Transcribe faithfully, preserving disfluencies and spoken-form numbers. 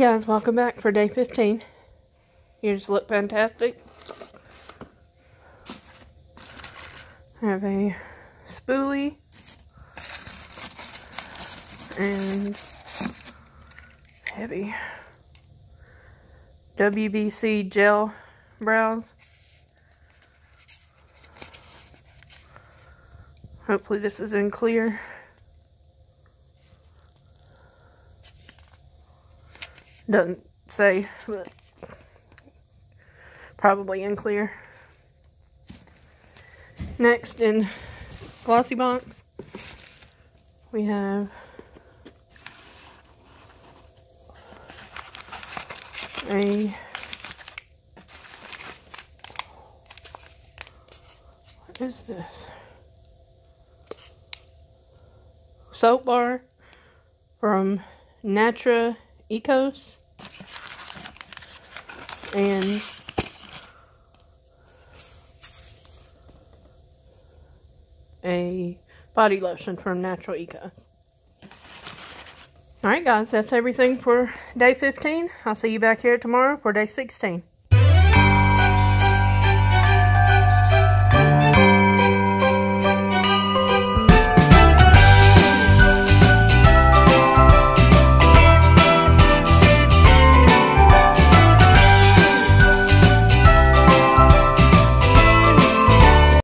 guys, welcome back for day fifteen. Here's Look Fantastic. I have a spoolie and heavy W B C gel brows. Hopefully this is in clear. Doesn't say, but probably in clear. Next, in glossybox, we have a what is this? Soap bar from Natra Ecos and a body lotion from Natural Ecos. Alright guys, that's everything for day fifteen. I'll see you back here tomorrow for day sixteen.